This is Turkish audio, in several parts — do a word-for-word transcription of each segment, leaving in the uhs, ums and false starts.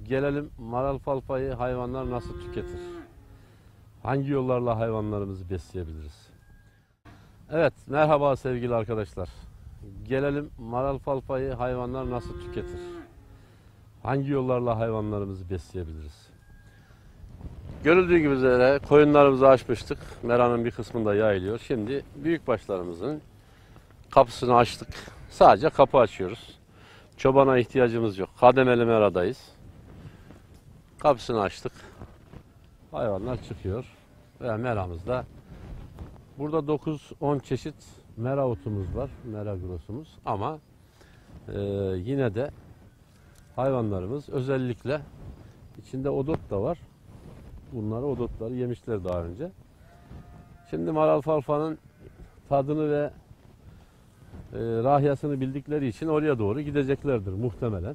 Gelelim maralfalfayı hayvanlar nasıl tüketir? Hangi yollarla hayvanlarımızı besleyebiliriz? Evet, merhaba sevgili arkadaşlar. Gelelim maralfalfayı hayvanlar nasıl tüketir? Hangi yollarla hayvanlarımızı besleyebiliriz? Görüldüğü gibi üzere koyunlarımızı açmıştık. Meranın bir kısmında yayılıyor. Şimdi büyükbaşlarımızın kapısını açtık. Sadece kapı açıyoruz. Çobana ihtiyacımız yok. Kademeli meradayız. Kapısını açtık. Hayvanlar çıkıyor. Ve meramızda burada dokuz on çeşit mera otumuz var. Mera grosumuz. Ama e, yine de hayvanlarımız özellikle içinde odot da var. Bunları odotları yemişler daha önce. Şimdi maralfalfanın tadını ve e, rahyasını bildikleri için oraya doğru gideceklerdir muhtemelen.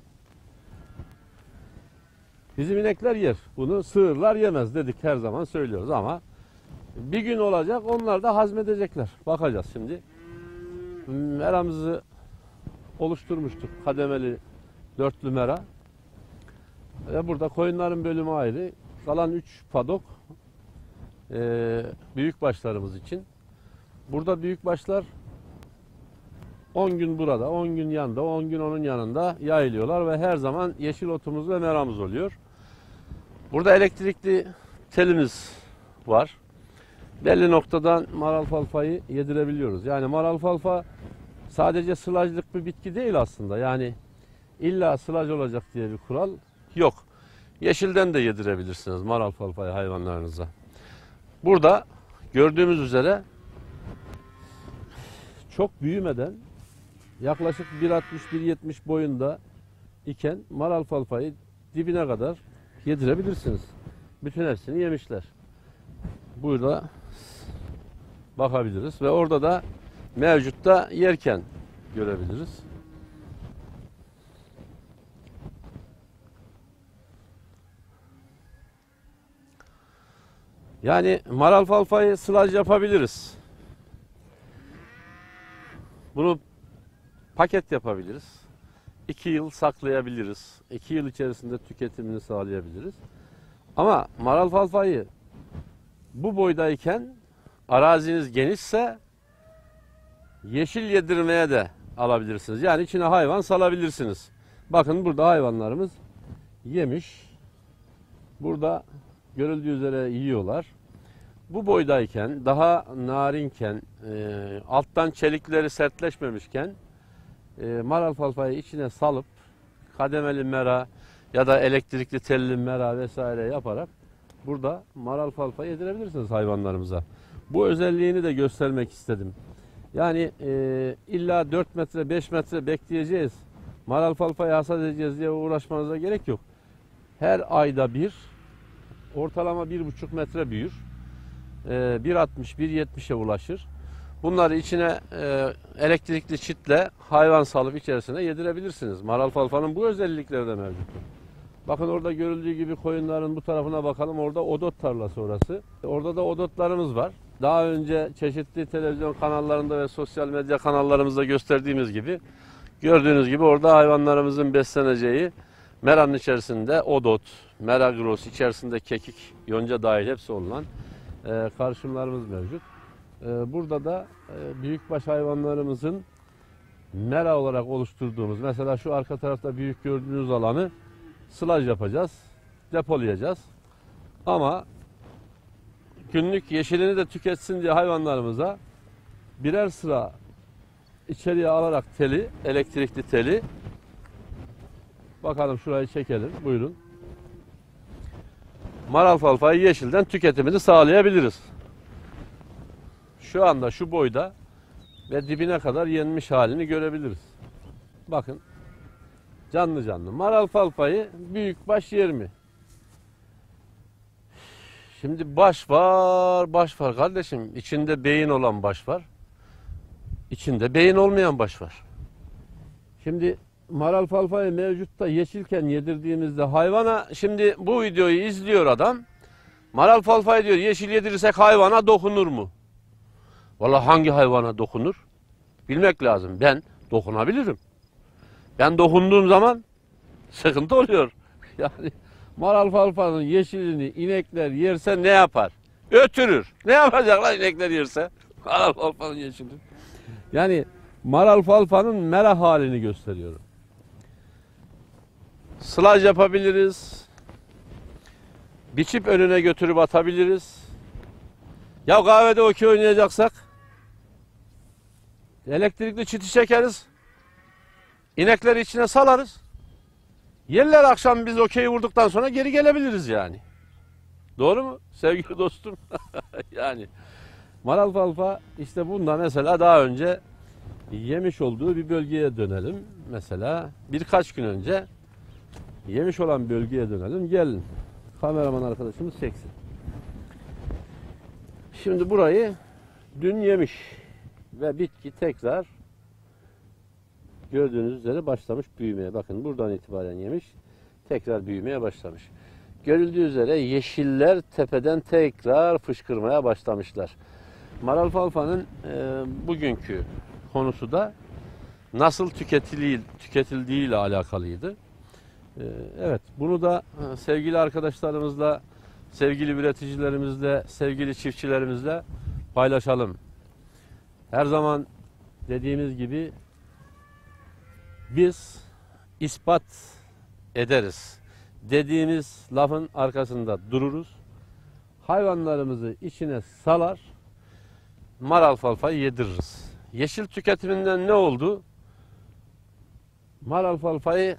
Bizim inekler yer. Bunu sığırlar yemez dedik, her zaman söylüyoruz ama bir gün olacak, onlar da hazmedecekler. Bakacağız şimdi. Meramızı oluşturmuştuk. Kademeli dörtlü mera. Ve burada koyunların bölümü ayrı. Kalan üç padok e, büyükbaşlarımız için. Burada büyükbaşlar on gün burada, on gün yanında, on gün onun yanında yayılıyorlar ve her zaman yeşil otumuz ve meramız oluyor. Burada elektrikli telimiz var. Belli noktadan maralfalfayı yedirebiliyoruz. Yani maralfalfa sadece sılajlık bir bitki değil aslında. Yani illa sılaj olacak diye bir kural yok. Yeşilden de yedirebilirsiniz maralfalfayı hayvanlarınıza. Burada gördüğümüz üzere çok büyümeden yaklaşık bir altmış bir yetmiş boyunda iken maralfalfayı dibine kadar yedirebilirsiniz. Bütün hepsini yemişler. Burada bakabiliriz ve orada da mevcutta yerken görebiliriz. Yani maralfalfayı sılaj yapabiliriz. Bunu paket yapabiliriz. İki yıl saklayabiliriz. İki yıl içerisinde tüketimini sağlayabiliriz. Ama maralfalfayı bu boydayken araziniz genişse yeşil yedirmeye de alabilirsiniz. Yani içine hayvan salabilirsiniz. Bakın burada hayvanlarımız yemiş. Burada görüldüğü üzere yiyorlar. Bu boydayken, daha narinken, e, alttan çelikleri sertleşmemişken e, maralfalfayı içine salıp kademeli mera ya da elektrikli telli mera vesaire yaparak burada maralfalfa yedirebilirsiniz hayvanlarımıza. Bu özelliğini de göstermek istedim. Yani e, illa dört metre beş metre bekleyeceğiz, maralfalfayı hasat edeceğiz diye uğraşmanıza gerek yok. Her ayda bir ortalama bir buçuk metre büyür. E, bir altmış bir yetmişe ulaşır. Bunları içine e, elektrikli çitle hayvan salıp içerisine yedirebilirsiniz. Maralfalfanın bu özellikleri de mevcut. Bakın orada görüldüğü gibi koyunların bu tarafına bakalım. Orada odot tarlası orası. Orada da odotlarımız var. Daha önce çeşitli televizyon kanallarında ve sosyal medya kanallarımızda gösterdiğimiz gibi gördüğünüz gibi orada hayvanlarımızın besleneceği meranın içerisinde odot, mera gros, içerisinde kekik, yonca dahil hepsi olan e, karışımlarımız mevcut. E, burada da e, büyükbaş hayvanlarımızın mera olarak oluşturduğumuz, mesela şu arka tarafta büyük gördüğünüz alanı sılaj yapacağız, depolayacağız. Ama günlük yeşilini de tüketsin diye hayvanlarımıza birer sıra içeriye alarak teli, elektrikli teli, bakalım şurayı çekelim, buyurun. Maralfalfayı yeşilden tüketimini sağlayabiliriz. Şu anda şu boyda ve dibine kadar yenmiş halini görebiliriz. Bakın, canlı canlı. Maralfalfayı büyükbaş yer mi? Şimdi baş var, baş var kardeşim. İçinde beyin olan baş var. İçinde beyin olmayan baş var. Şimdi maralfalfayı mevcutta yeşilken yedirdiğimizde hayvana, şimdi bu videoyu izliyor adam. Maralfalfayı diyor yeşil yedirirsek hayvana dokunur mu? Vallahi hangi hayvana dokunur? Bilmek lazım. Ben dokunabilirim. Ben dokunduğum zaman sıkıntı oluyor. Yani mar alfalfanın yeşilini inekler yerse ne yapar? Ötürür. Ne yapacaklar inekler yerse? Mar alfalfanın yeşilini. Yani mar alfalfanın mera halini gösteriyorum. Sılaj yapabiliriz. Biçip önüne götürüp atabiliriz. Ya kahvede okey oynayacaksak elektrikli çiti çekeriz. İnekleri içine salarız. Yerler akşam biz okeyi vurduktan sonra geri gelebiliriz yani. Doğru mu sevgili dostum? Yani mar alfalfa işte bunda mesela daha önce yemiş olduğu bir bölgeye dönelim. Mesela birkaç gün önce yemiş olan bölgeye dönelim. Gelin. Kameraman arkadaşımız çeksin. Şimdi burayı dün yemiş ve bitki tekrar gördüğünüz üzere başlamış büyümeye. Bakın buradan itibaren yemiş, tekrar büyümeye başlamış. Görüldüğü üzere yeşiller tepeden tekrar fışkırmaya başlamışlar. Mar alfalfanın e, bugünkü konusu da nasıl tüketildiği, tüketildiği ile alakalıydı. E, evet, bunu da e, sevgili arkadaşlarımızla, sevgili üreticilerimizle, sevgili çiftçilerimizle paylaşalım. Her zaman dediğimiz gibi biz ispat ederiz. Dediğimiz lafın arkasında dururuz. Hayvanlarımızı içine salar, mar alfalfayı yediririz. Yeşil tüketiminden ne oldu? Mar alfalfayı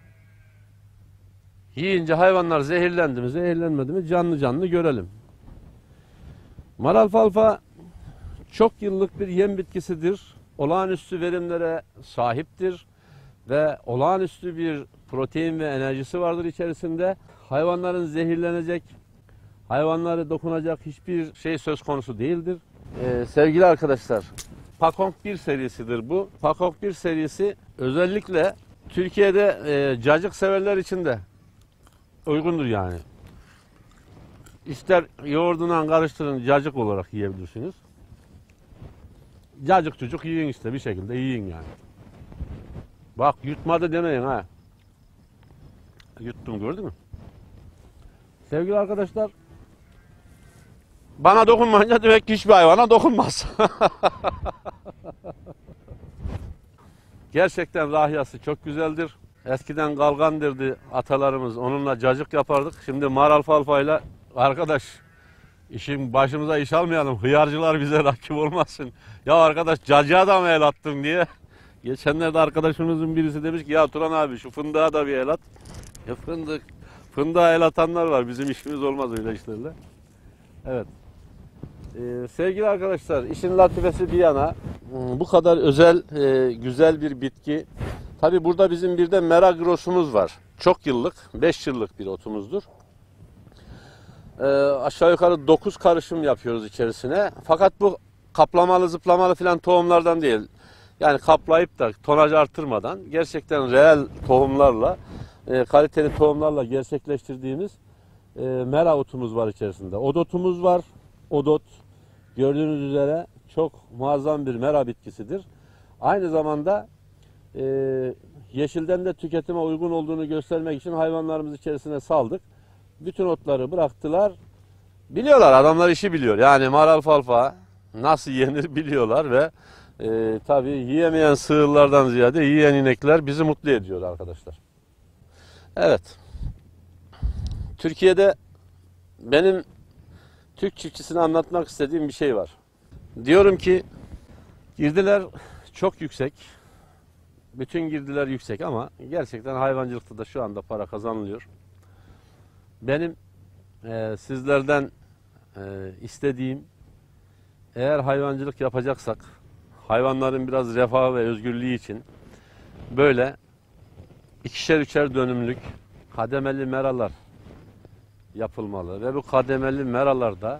yiyince hayvanlar zehirlendi mi, zehirlenmedi mi canlı canlı görelim. Mar alfalfa çok yıllık bir yem bitkisidir. Olağanüstü verimlere sahiptir ve olağanüstü bir protein ve enerjisi vardır içerisinde. Hayvanların zehirlenecek, hayvanları dokunacak hiçbir şey söz konusu değildir. Ee, sevgili arkadaşlar, Pakong bir serisidir bu. Pakong bir serisi özellikle Türkiye'de e, cacık severler için de uygundur yani. İster yoğurdundan karıştırın cacık olarak yiyebilirsiniz. Cacık çocuk yiyin işte bir şekilde yiyin yani. Bak yutmadı demeyin ha. Yuttum gördün mü? Sevgili arkadaşlar, bana dokunmayınca demek ki hiçbir hayvana dokunmaz. Gerçekten rahiyası çok güzeldir. Eskiden galgan derdi atalarımız, onunla cacık yapardık. Şimdi mar alfalfayla arkadaş işin başımıza iş almayalım. Hıyarcılar bize rakip olmasın. Ya arkadaş cacığa da mı el attın diye. Geçenlerde arkadaşımızın birisi demiş ki ya Turan abi şu fındığa da bir el at. Ya fındık, fındığa el atanlar var. Bizim işimiz olmaz öyle işlerle. Evet. Ee, sevgili arkadaşlar, işin latifesi bir yana, bu kadar özel, e, güzel bir bitki. Tabi burada bizim bir de meragrosumuz var. Çok yıllık, beş yıllık bir otumuzdur. Ee, aşağı yukarı dokuz karışım yapıyoruz içerisine. Fakat bu kaplamalı, zıplamalı filan tohumlardan değil. Yani kaplayıp da tonaj artırmadan gerçekten reel tohumlarla, e, kaliteli tohumlarla gerçekleştirdiğimiz e, mera otumuz var içerisinde. Odotumuz var. Odot gördüğünüz üzere çok muazzam bir mera bitkisidir. Aynı zamanda e, yeşilden de tüketime uygun olduğunu göstermek için hayvanlarımız içerisine saldık. Bütün otları bıraktılar. Biliyorlar, adamlar işi biliyor. Yani mar alfalfa nasıl yenir biliyorlar ve e, tabii yiyemeyen sığırlardan ziyade yiyen inekler bizi mutlu ediyor arkadaşlar. Evet. Türkiye'de benim Türk çiftçisine anlatmak istediğim bir şey var. Diyorum ki girdiler çok yüksek. Bütün girdiler yüksek ama gerçekten hayvancılıkta da şu anda para kazanılıyor. Benim e, sizlerden e, istediğim, eğer hayvancılık yapacaksak hayvanların biraz refahı ve özgürlüğü için böyle ikişer üçer dönümlük kademeli meralar yapılmalı ve bu kademeli meralarda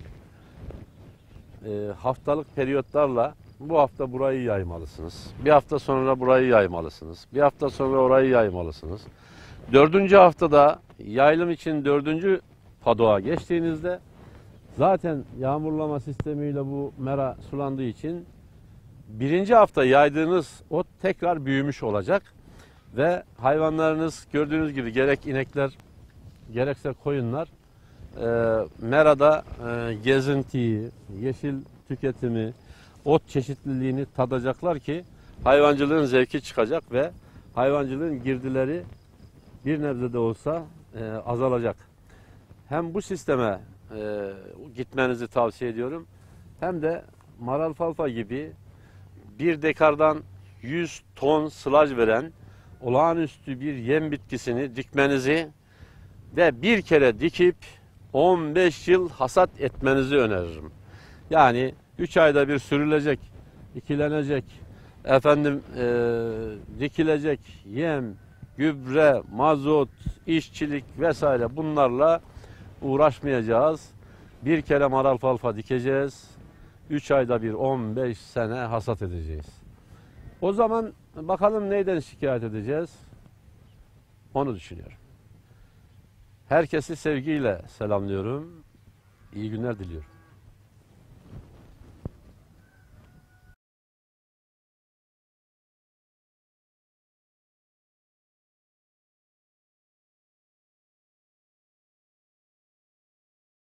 e, haftalık periyotlarla bu hafta burayı yaymalısınız. Bir hafta sonra burayı yaymalısınız. Bir hafta sonra orayı yaymalısınız. Dördüncü haftada yaylım için dördüncü padoğa geçtiğinizde zaten yağmurlama sistemiyle bu mera sulandığı için birinci hafta yaydığınız ot tekrar büyümüş olacak ve hayvanlarınız gördüğünüz gibi gerek inekler gerekse koyunlar e, merada e, gezintiyi, yeşil tüketimi, ot çeşitliliğini tadacaklar ki hayvancılığın zevki çıkacak ve hayvancılığın girdileri bir nebze de olsa e, azalacak. Hem bu sisteme e, gitmenizi tavsiye ediyorum, hem de maralfalfa gibi bir dekardan yüz ton sılaj veren olağanüstü bir yem bitkisini dikmenizi ve bir kere dikip on beş yıl hasat etmenizi öneririm. Yani üç ayda bir sürülecek, ikilenecek, efendim e, dikilecek yem, gübre, mazot, işçilik vesaire bunlarla uğraşmayacağız. Bir kere maralfalfa dikeceğiz. üç ayda bir on beş sene hasat edeceğiz. O zaman bakalım neyden şikayet edeceğiz? Onu düşünüyorum. Herkesi sevgiyle selamlıyorum. İyi günler diliyorum.